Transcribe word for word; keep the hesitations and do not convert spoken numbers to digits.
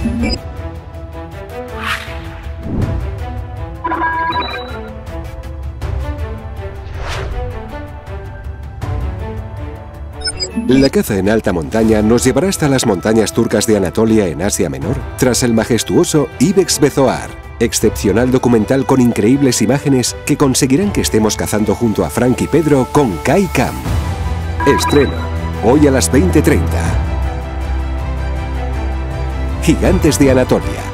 La caza en alta montaña nos llevará hasta las montañas turcas de Anatolia en Asia Menor, tras el majestuoso Ibex Bezoar, excepcional documental con increíbles imágenes que conseguirán que estemos cazando junto a Frank y Pedro con Kai-Cam. Estreno, hoy a las veinte treinta. Gigantes de Anatolia.